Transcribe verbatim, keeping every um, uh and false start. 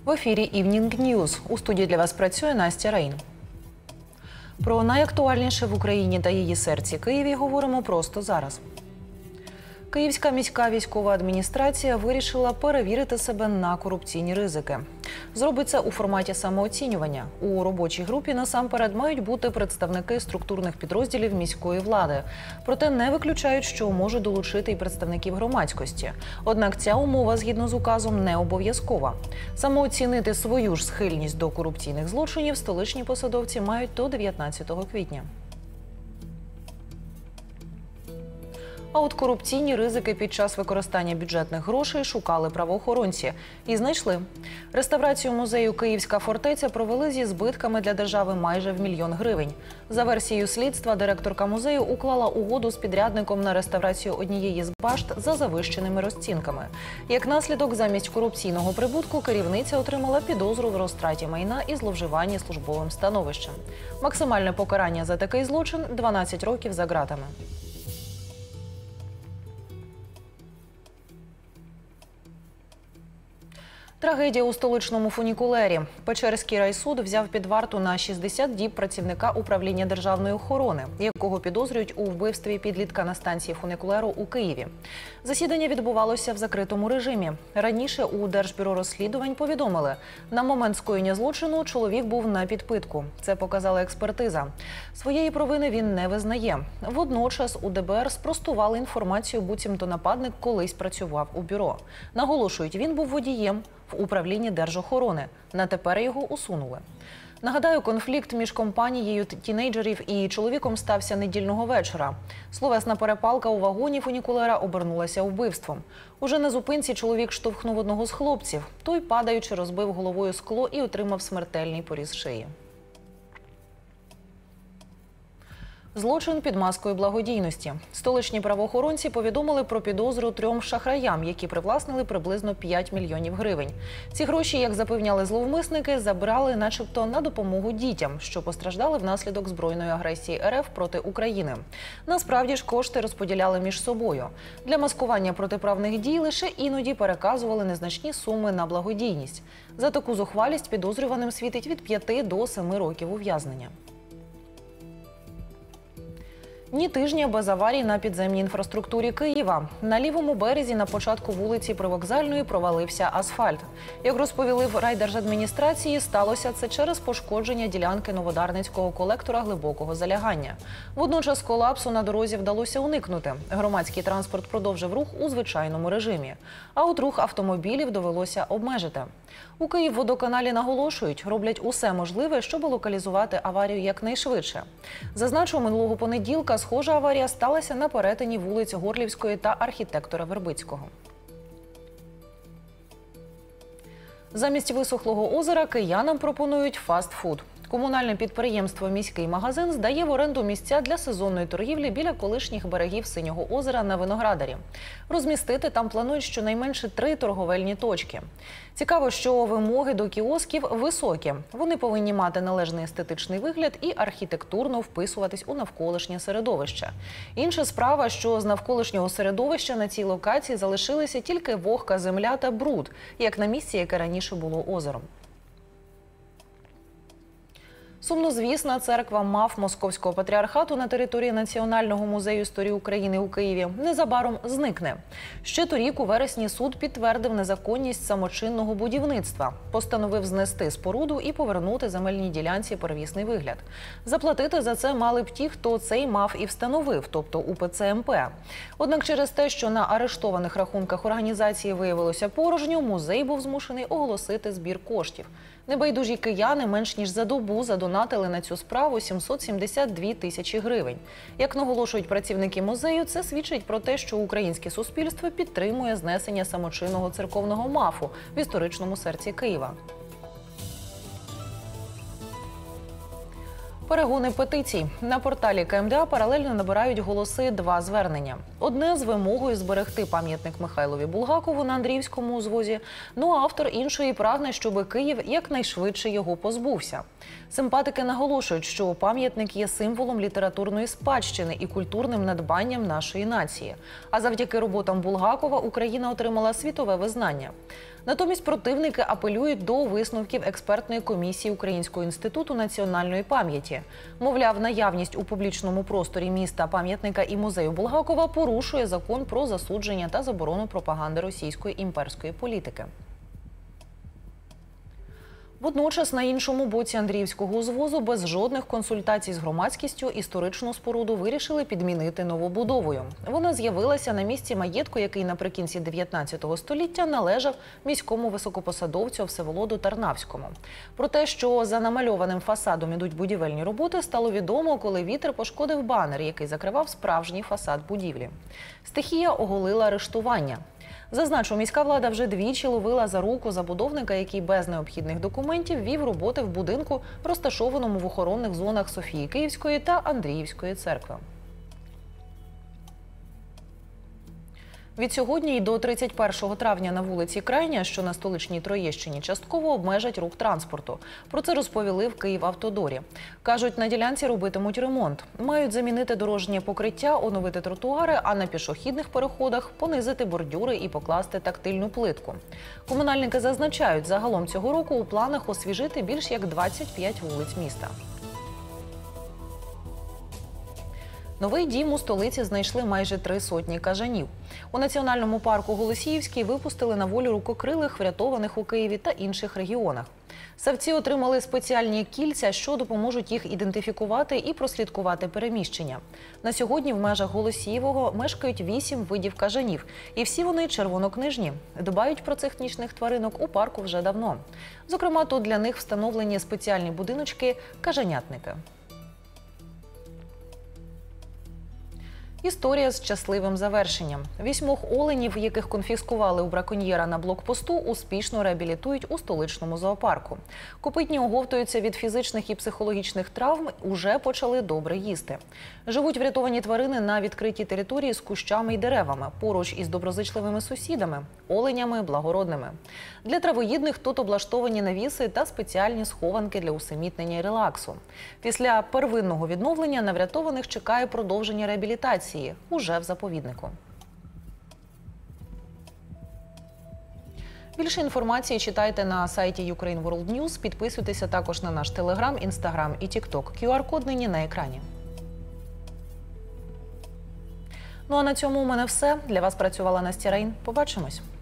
В ефірі Evening News. У студії для вас працює Настя Рейн. Про найактуальніше в Україні та її серці Києві говоримо просто зараз. Київська міська військова адміністрація вирішила перевірити себе на корупційні ризики. Зробить це у форматі самооцінювання. У робочій групі насамперед мають бути представники структурних підрозділів міської влади. Проте не виключають, що можуть долучити і представників громадськості. Однак ця умова, згідно з указом, не обов'язкова. Самооцінити свою ж схильність до корупційних злочинів столичні посадовці мають до дев'ятнадцятого квітня. А от корупційні ризики під час використання бюджетних грошей шукали правоохоронці. І знайшли. Реставрацію музею «Київська фортеця» провели зі збитками для держави майже в мільйон гривень. За версією слідства, директорка музею уклала угоду з підрядником на реставрацію однієї з башт за завищеними розцінками. Як наслідок, замість корупційного прибутку керівниця отримала підозру в розтраті майна і зловживанні службовим становищем. Максимальне покарання за такий злочин – дванадцять років за ґратами. Трагедія у столичному фунікулері. Печерський райсуд взяв під варту на шістдесят діб працівника управління державної охорони, якого підозрюють у вбивстві підлітка на станції фунікулеру у Києві. Засідання відбувалося в закритому режимі. Раніше у Держбюро розслідувань повідомили, на момент скоєння злочину чоловік був на підпитку. Це показала експертиза. Своєї провини він не визнає. Водночас у ДБР спростували інформацію, буцімто нападник колись працював у бюро. Наголошують, він був водієм в управлінні держохорони. На тепер його усунули. Нагадаю, конфлікт між компанією тінейджерів і чоловіком стався недільного вечора. Словесна перепалка у вагоні фунікулера обернулася вбивством. Уже на зупинці чоловік штовхнув одного з хлопців. Той, падаючи, розбив головою скло і отримав смертельний поріз шиї. Злочин під маскою благодійності. Столичні правоохоронці повідомили про підозру трьом шахраям, які привласнили приблизно п'ять мільйонів гривень. Ці гроші, як запевняли зловмисники, забрали начебто на допомогу дітям, що постраждали внаслідок збройної агресії РФ проти України. Насправді ж кошти розподіляли між собою. Для маскування протиправних дій лише іноді переказували незначні суми на благодійність. За таку зухвалість підозрюваним світить від п'яти до семи років ув'язнення. Ні тижня без аварій на підземній інфраструктурі Києва. На лівому березі на початку вулиці Привокзальної провалився асфальт. Як розповіли в райдержадміністрації, сталося це через пошкодження ділянки новодарницького колектора глибокого залягання. Водночас колапсу на дорозі вдалося уникнути. Громадський транспорт продовжив рух у звичайному режимі. А от рух автомобілів довелося обмежити. У Київводоканалі наголошують, роблять усе можливе, щоб локалізувати аварію якнайшвидше. Зазначу, минулого понеділка схожа аварія сталася на перетині вулиць Горлівської та архітектора Вербицького. Замість висохлого озера киянам пропонують фастфуд. Комунальне підприємство «Міський магазин» здає в оренду місця для сезонної торгівлі біля колишніх берегів Синього озера на Виноградарі. Розмістити там планують щонайменше три торговельні точки. Цікаво, що вимоги до кіосків високі. Вони повинні мати належний естетичний вигляд і архітектурно вписуватись у навколишнє середовище. Інша справа, що з навколишнього середовища на цій локації залишилися тільки вогка земля та бруд, як на місці, яке раніше було озером. Сумнозвісна церква МАФ Московського патріархату на території Національного музею історії України у Києві незабаром зникне. Ще торік у вересні суд підтвердив незаконність самочинного будівництва, постановив знести споруду і повернути земельній ділянці первісний вигляд. Заплатити за це мали б ті, хто цей МАФ і встановив, тобто УПЦ МП. Однак через те, що на арештованих рахунках організації виявилося порожньо, музей був змушений оголосити збір коштів. Небайдужі кияни менш ніж за добу задонатили на цю справу сімсот сімдесят дві тисячі гривень. Як наголошують працівники музею, це свідчить про те, що українське суспільство підтримує знесення самочинного церковного МАФу в історичному серці Києва. Перегони петицій. На порталі КМДА паралельно набирають голоси два звернення. Одне з вимогою зберегти пам'ятник Михайлові Булгакову на Андріївському узвозі, ну а автор іншої прагне, щоб Київ якнайшвидше його позбувся. Симпатики наголошують, що пам'ятник є символом літературної спадщини і культурним надбанням нашої нації. А завдяки роботам Булгакова Україна отримала світове визнання. Натомість противники апелюють до висновків експертної комісії Українського інституту національної пам'яті. Мовляв, наявність у публічному просторі міста пам'ятника і музею Булгакова порушує закон про засудження та заборону пропаганди російської імперської політики. Водночас на іншому боці Андріївського узвозу без жодних консультацій з громадськістю історичну споруду вирішили підмінити новобудовою. Вона з'явилася на місці маєтку, який наприкінці дев'ятнадцятого століття належав міському високопосадовцю Всеволоду Тарнавському. Про те, що за намальованим фасадом ідуть будівельні роботи, стало відомо, коли вітер пошкодив банер, який закривав справжній фасад будівлі. Стихія оголила арештування. Зазначу, міська влада вже двічі ловила за руку забудовника, який без необхідних документів вів роботи в будинку, розташованому в охоронних зонах Софії Київської та Андріївської церкви. Від сьогодні й до тридцять першого травня на вулиці Крайня, що на столичній Троєщині, частково обмежать рух транспорту. Про це розповіли в Київавтодорі. Кажуть, на ділянці робитимуть ремонт. Мають замінити дорожнє покриття, оновити тротуари, а на пішохідних переходах понизити бордюри і покласти тактильну плитку. Комунальники зазначають, загалом цього року у планах освіжити більш як двадцять п'ять вулиць міста. Новий дім у столиці знайшли майже три сотні кажанів. У національному парку Голосіївський випустили на волю рукокрилих, врятованих у Києві та інших регіонах. Савці отримали спеціальні кільця, що допоможуть їх ідентифікувати і прослідкувати переміщення. На сьогодні в межах Голосіївого мешкають вісім видів кажанів. І всі вони червонокнижні. Дбають про цих нічних тваринок у парку вже давно. Зокрема, тут для них встановлені спеціальні будиночки – кажанятники. Історія з щасливим завершенням. Вісьмох оленів, яких конфіскували у браконьєра на блокпосту, успішно реабілітують у столичному зоопарку. Копитні оговтуються від фізичних і психологічних травм, уже почали добре їсти. Живуть врятовані тварини на відкритій території з кущами й деревами, поруч із доброзичливими сусідами – оленями благородними. Для травоїдних тут облаштовані навіси та спеціальні схованки для усамітнення і релаксу. Після первинного відновлення на врятованих чекає продовження реабілітації уже в заповіднику. Більше інформації читайте на сайті Ukraine World News. Підписуйтеся також на наш Телеграм, Інстаграм і Тікток. кю ар-код нині на екрані. Ну а на цьому у мене все. Для вас працювала Настя Рейн. Побачимось.